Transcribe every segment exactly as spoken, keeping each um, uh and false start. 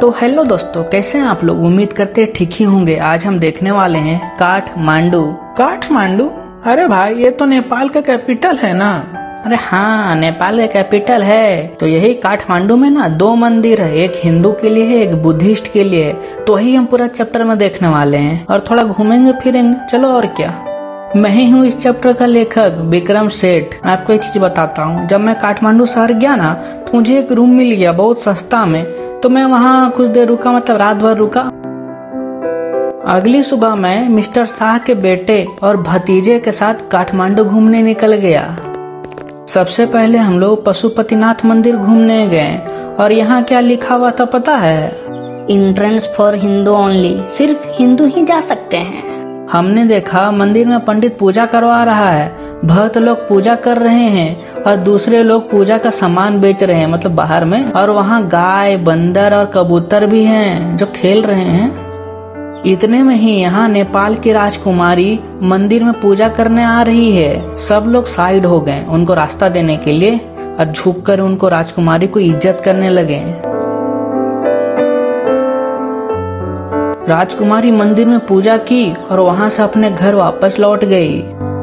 तो हेलो दोस्तों, कैसे हैं आप लोग। उम्मीद करते हैं ठीक ही होंगे। आज हम देखने वाले हैं काठमांडू। काठमांडू? अरे भाई, ये तो नेपाल का कैपिटल है ना। अरे हाँ, नेपाल का कैपिटल है। तो यही काठमांडू में ना दो मंदिर है, एक हिंदू के लिए है, एक बुद्धिस्ट के लिए है। तो वही हम पूरा चैप्टर में देखने वाले हैं और थोड़ा घूमेंगे फिरेंगे। चलो और क्या। मैं ही हूँ इस चैप्टर का लेखक विक्रम सेठ। मैं आपको एक चीज बताता हूँ, जब मैं काठमांडू शहर गया ना तो मुझे एक रूम मिल गया बहुत सस्ता में। तो मैं वहाँ कुछ देर रुका, मतलब रात भर रुका। अगली सुबह मैं मिस्टर शाह के बेटे और भतीजे के साथ काठमांडू घूमने निकल गया। सबसे पहले हम लोग पशुपतिनाथ मंदिर घूमने गए और यहाँ क्या लिखा हुआ था पता है? एंट्रेंस फॉर हिंदू ओनली, सिर्फ हिंदू ही जा सकते हैं। हमने देखा मंदिर में पंडित पूजा करवा रहा है, भक्त लोग पूजा कर रहे हैं और दूसरे लोग पूजा का सामान बेच रहे हैं, मतलब बाहर में। और वहाँ गाय, बंदर और कबूतर भी हैं जो खेल रहे हैं। इतने में ही यहाँ नेपाल की राजकुमारी मंदिर में पूजा करने आ रही है। सब लोग साइड हो गए उनको रास्ता देने के लिए और झुककर उनको राजकुमारी को इज्जत करने लगे। राजकुमारी मंदिर में पूजा की और वहां से अपने घर वापस लौट गई।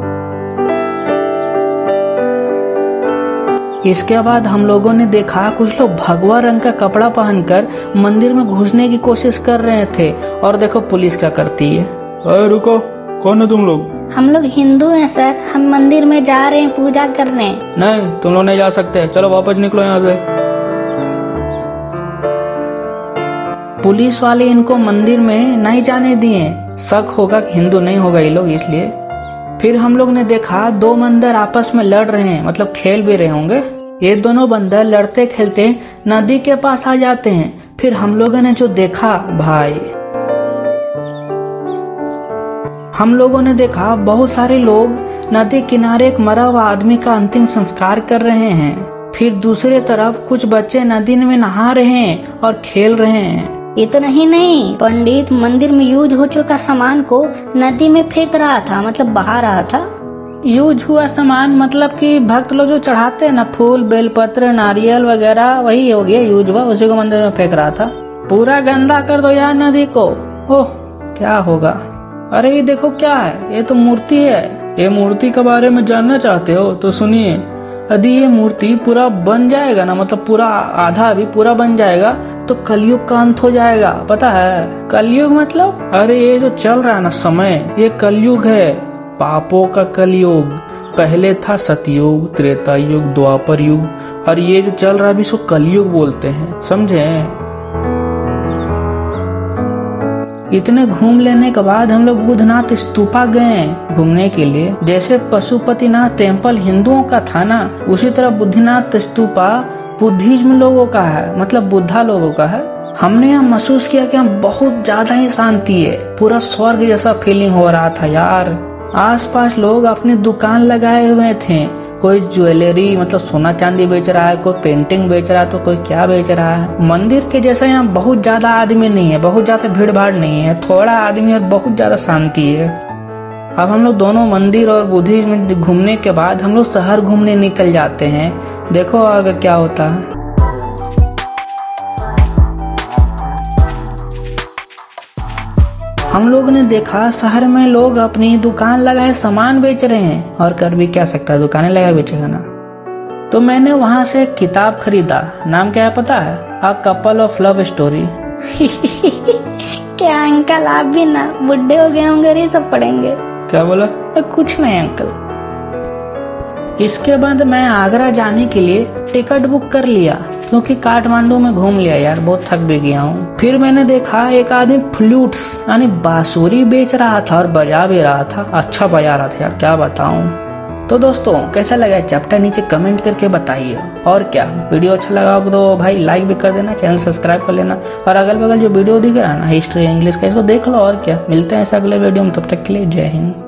इसके बाद हम लोगों ने देखा कुछ लोग भगवा रंग का कपड़ा पहनकर मंदिर में घुसने की कोशिश कर रहे थे। और देखो पुलिस क्या करती है। अरे रुको, कौन है तुम लोग? हम लोग हिंदू हैं सर, हम मंदिर में जा रहे हैं पूजा करने। नहीं, तुम लोग नहीं जा सकते, चलो वापस निकलो यहाँ से। पुलिस वाले इनको मंदिर में नहीं जाने दिए, शक होगा कि हिंदू नहीं होगा ये लोग, इसलिए। फिर हम लोग ने देखा दो बंदर आपस में लड़ रहे हैं, मतलब खेल भी रहे होंगे। ये दोनों बंदर लड़ते खेलते नदी के पास आ जाते हैं। फिर हम लोगों ने जो देखा भाई, हम लोगों ने देखा बहुत सारे लोग नदी किनारे एक मरा हुआ आदमी का अंतिम संस्कार कर रहे हैं। फिर दूसरे तरफ कुछ बच्चे नदी में नहा रहे हैं और खेल रहे हैं। इतना ही नहीं, पंडित मंदिर में यूज हो चुका सामान को नदी में फेंक रहा था, मतलब बहा रहा था। यूज हुआ सामान मतलब कि भक्त लोग जो चढ़ाते हैं ना, फूल, बेलपत्र, नारियल वगैरह, वही हो गया यूज हुआ, उसी को मंदिर में फेंक रहा था। पूरा गंदा कर दो यार नदी को। ओह, क्या होगा। अरे ये देखो क्या है, ये तो मूर्ति है। ये मूर्ति के बारे में जानना चाहते हो तो सुनिए। यदि ये मूर्ति पूरा बन जाएगा ना, मतलब पूरा आधा भी पूरा बन जाएगा तो कलयुग का अंत हो जाएगा। पता है कलयुग मतलब? अरे ये जो चल रहा है ना समय, ये कलयुग है, पापों का कलयुग। पहले था सतयुग, त्रेता युग, द्वापर युग, और ये जो चल रहा है इसको कलयुग बोलते हैं, समझे? इतने घूम लेने के बाद हम लोग बुद्धनाथ स्तूपा गए घूमने के लिए। जैसे पशुपतिनाथ टेम्पल हिंदुओं का था ना, उसी तरह बुद्धनाथ स्तूपा बुद्धिज्म लोगों का है, मतलब बुद्धा लोगों का है। हमने यहाँ महसूस किया कि हम बहुत ज्यादा ही शांति है, पूरा स्वर्ग जैसा फीलिंग हो रहा था यार। आसपास लोग अपनी दुकान लगाए हुए थे, कोई ज्वेलरी मतलब सोना चांदी बेच रहा है, कोई पेंटिंग बेच रहा है, तो कोई क्या बेच रहा है। मंदिर के जैसा यहाँ बहुत ज्यादा आदमी नहीं है, बहुत ज्यादा भीड़ भाड़ नहीं है, थोड़ा आदमी और बहुत ज्यादा शांति है। अब हम लोग दोनों मंदिर और बुद्धिज्म में घूमने के बाद हम लोग शहर घूमने निकल जाते हैं। देखो आगे क्या होता है। हम लोग ने देखा शहर में लोग अपनी दुकान लगाए सामान बेच रहे हैं, और कर भी क्या सकता है, दुकानें लगा बेचेगा ना। तो मैंने वहां से एक किताब खरीदा। नाम क्या है पता है? A couple of love story. क्या अंकल, आप भी ना बुढ़े हो गए होंगे, ये सब पढ़ेंगे? क्या बोला? कुछ नहीं अंकल। इसके बाद मैं आगरा जाने के लिए टिकट बुक कर लिया, क्योंकि काठमांडू में घूम लिया यार, बहुत थक भी गया हूँ। फिर मैंने देखा एक आदमी फ्लूट्स यानी बांसुरी बेच रहा था और बजा भी रहा था। अच्छा बजा रहा था यार, क्या बताऊँ। तो दोस्तों कैसा लगा चैप्टर नीचे कमेंट करके बताइए। और क्या, वीडियो अच्छा लगा हो तो भाई लाइक भी कर देना, चैनल सब्सक्राइब कर लेना, और अगल बगल जो वीडियो दिख रहा है ना हिस्ट्री इंग्लिश का, इसको देख लो। और क्या, मिलते हैं इस अगले वीडियो में, तब तक के लिए जय हिंद।